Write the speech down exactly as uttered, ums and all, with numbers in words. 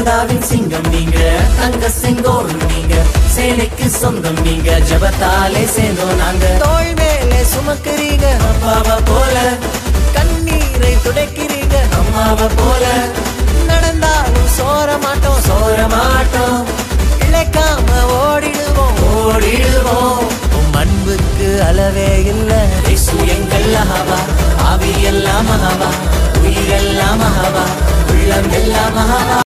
யூதாவின் சிங்கம் நீங்க, தங்க செங்கோல் நீங்க, சேனைக்கு சொந்தம் நீங்க, ஜபத்தாலே சேர்ந்தோம் நாங்க. தோள் மேலே சுமக்குறீங்க அப்பாவை போல, கண்ணீரை துடைக்கிறீங்க அம்மாவை போல, நடந்தாலும் சோர மாட்டோம் சோர மாட்டோம், இழைக்காம ஓடிடுவோம் ஓடிடுவோம். உம் அன்புக்கு அளவே இல்ல. இயேசு எங்கள் அஹவா, ஆவி எல்லாம் அஹவா, உயிரெல்லாம் அஹவா, உள்ளம் எல்லாம் அஹவா.